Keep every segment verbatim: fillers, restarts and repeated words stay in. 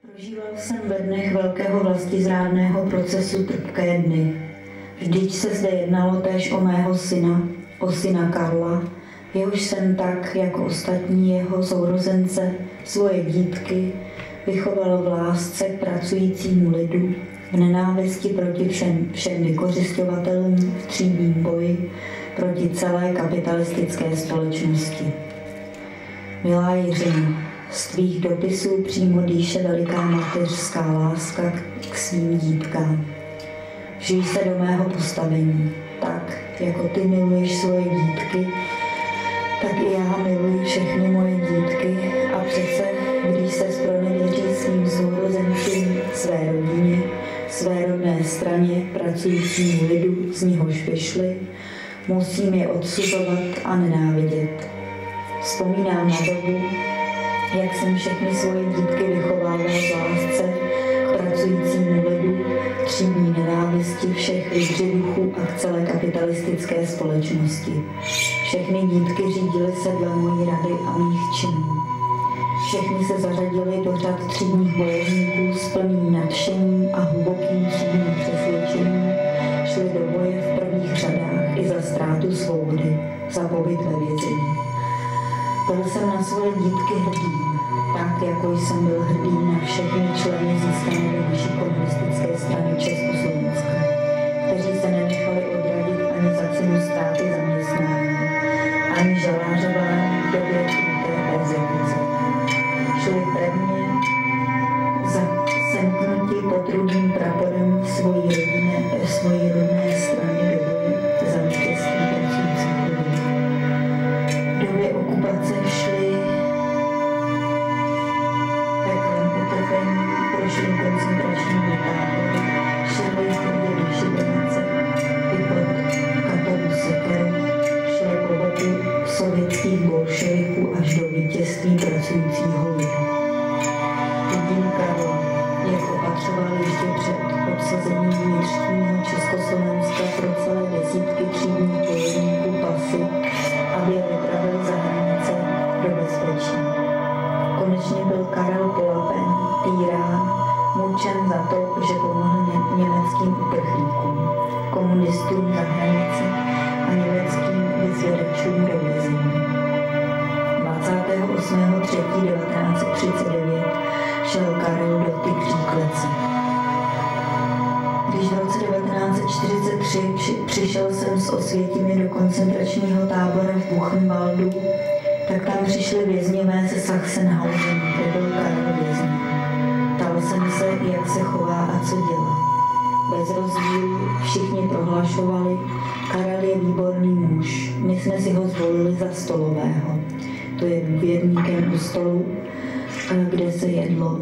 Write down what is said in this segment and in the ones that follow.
Prožíval jsem ve dnech velkého vlastizrádného procesu trpké dny. Vždyť se zde jednalo též o mého syna, o syna Karla, jehož jsem tak, jako ostatní jeho sourozence, svoje dítky, vychoval v lásce k pracujícímu lidu, v nenávisti proti všem, všem vykořisťovatelům, v třídním boji proti celé kapitalistické společnosti. Milá Jiřino, z tvých dopisů přímo dýše veliká mateřská láska k svým dítkám. Žij se do mého postavení, tak, jako ty miluješ svoje dítky, tak i já miluji všechny moje dítky a přece, když se zpronevěří svým sourozencům, své rodině, své rodné straně, pracujícímu lidu, z něhož vyšli, musím je odsuzovat a nenávidět. Vzpomínám na dobu, jak jsem všechny svoje dítky vychovával v lásce k pracujícímu lidu, třídní nenávisti všech lidřiduchů a k celé kapitalistické společnosti. Všechny dítky řídily se dle mojí rady a mých činů. Všechny se zařadily do řad třídních bojovníků s plným nadšením a hlubokým třídním přesvědčením, šli do boje v prvních řadách i za ztrátu svobody, za pobyt ve vězení. Byl jsem na svoje dítky hrdý, tak jako jsem byl hrdý na všechny členy získané do naší komunistické strany Československa, kteří se nenechali odradit ani za cenu ztráty zaměstnání, ani žalářování v době kruté perzekuce. Šli prvně za semknutí pod rudým praporem svojí rodiny, svojí rodné strany do boje za vítězství pracujících lidí. V době okupace šli peklem utrpení, prošli koncentračními tábory, šli tvrdě na šibenice, i pod Katovu sekeru, šli po boku sovětských bolševiků až do vítězství pracujícího lidu. Vidím Karla, jak opatřoval ještě před obsazením vnitřního Československa pro celé desítky třídních bojovníků pasy, aby je vypravil za hranice do bezpečí. Konečně byl Karel polapen, týrán, mučen za to, že pomohl ně- německým uprchlíkům, komunistům za hranice a německým vyzvědačům do vězení. dvacátého osmého třetího devatenáct set třicet devět šel Karel do Tygří klece. Když v roce devatenáct set čtyřicet tři při, přišel jsem s Osvětimi do koncentračního tábora v Buchenwaldu, tak tam přišli vězňové ze Sachsenhausen, kde byl Karel vězněn. Ptal jsem se, jak se chová a co dělá. Bez rozdílu všichni prohlašovali, Karel je výborný muž, my jsme si ho zvolili za stolového. To je důvěrníkem u stolu, kde se jedlo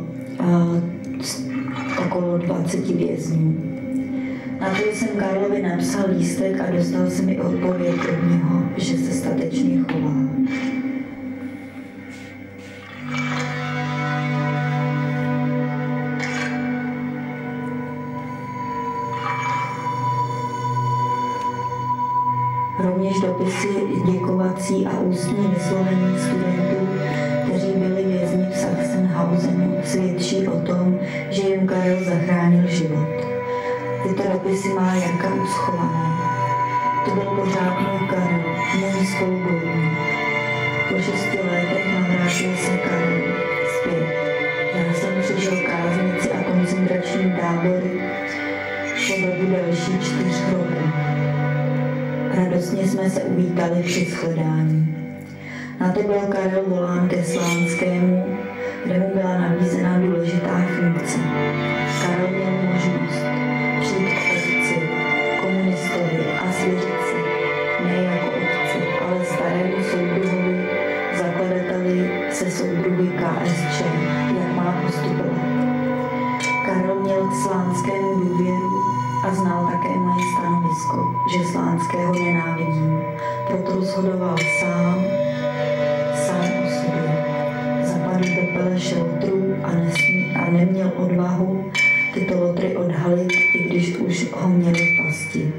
okolo dvaceti vězňů. Na to jsem Karlovi napsal lístek a dostal jsem i odpověď od něho, že se statečně chová. Rovněž dopisy děkovací a ústní vyslovení studentů, kteří byli vězni v Sachsenhausenu, svědčí o tom, že jim Karel zachránil život. Tyto dopisy má Jarka uschované. To byl pořád můj Karel, můj spolubojovník. Po šesti letech navrátil se Karel zpět. Já jsem přežil káznici a koncentrační tábory po dobu další čtyř roků. Radostně jsme se uvítali při shledání. Na to byl Karel volán ke Slánskému, kde mu byla nabízena důležitá funkce. Karel měl možnost přijít k otci, komunistovi a svěřit se, ne jako otci, ale starému soudruhovi, zakladateli se soudruhy K S Č, jak má postupovat. Karel měl k Slánskému důvěru a znal také moje stanovisko, že Slánského nenávidím, proto rozhodoval sám, sám o sobě. Zapadl do pele šeltrů a, nesmí, a neměl odvahu tyto lotry odhalit, i když už ho měli v pasti.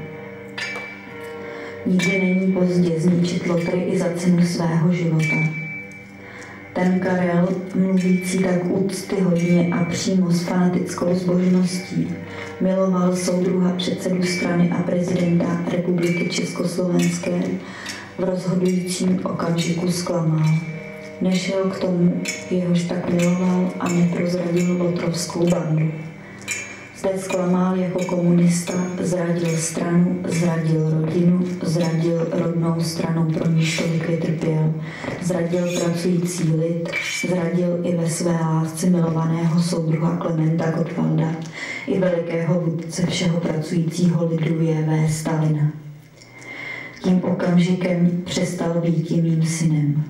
Nikdy není pozdě zničit lotry i za cenu svého života. Ten Karel, mluvící tak úctyhodně a přímo s fanatickou zbožností, miloval soudruha předsedu strany a prezidenta Republiky Československé, v rozhodujícím okamžiku zklamal. Nešel k tomu, jehož tak miloval a neprozradil lotrovskou bandu. Zde zklamal jako komunista, zradil stranu, zradil rodinu, zradil rodnou stranu, pro níž tolik vytrpěl, zradil pracující lid, zradil i ve své lásce milovaného soudruha Klementa Gottwalda i velikého vůdce všeho pracujícího lidu J V Stalina. Tím okamžikem přestal být mým synem.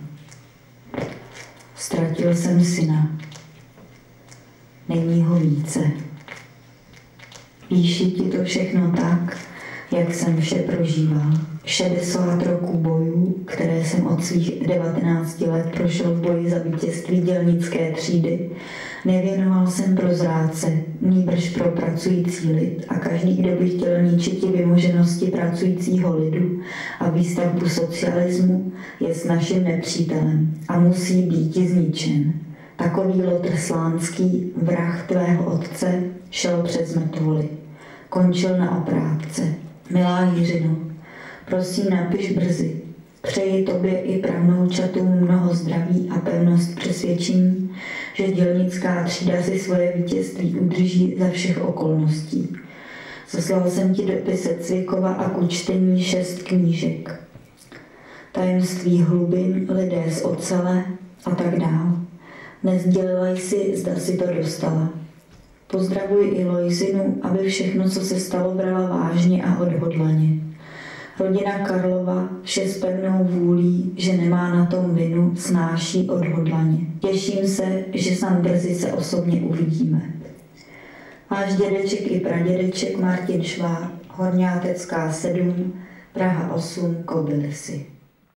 Ztratil jsem syna. Není ho více. Píši ti to všechno tak, jak jsem vše prožíval. šedesát roků bojů, které jsem od svých devatenácti let prošel v boji za vítězství dělnické třídy, nevěnoval jsem pro zrádce, nýbrž pro pracující lid a každý, kdo by chtěl ničit vymoženosti pracujícího lidu a výstavbu socialismu, je s naším nepřítelem a musí být zničen. Takový Lotr Slánský, vrah tvého otce, šel přes mrtvoly. Končil na oprátce. Milá Jiřino, prosím, napiš brzy. Přeji tobě i pravnoučatům mnoho zdraví a pevnost přesvědčení, že dělnická třída si svoje vítězství udrží za všech okolností. Zaslal jsem ti dopise Cvikova a ku čtení šest knížek. Tajemství hlubin, lidé z ocele a tak dál. Nezdělila jsi, zda si to dostala. Pozdravuji i Lojzinu, aby všechno, co se stalo, brala vážně a odhodlaně. Rodina Karlova vše s pevnou vůlí, že nemá na tom vinu, snáší odhodlaně. Těším se, že sám brzy se osobně uvidíme. Váš dědeček i pradědeček Martin Šváb, Horňátecká sedm, Praha osm, Kobylisy.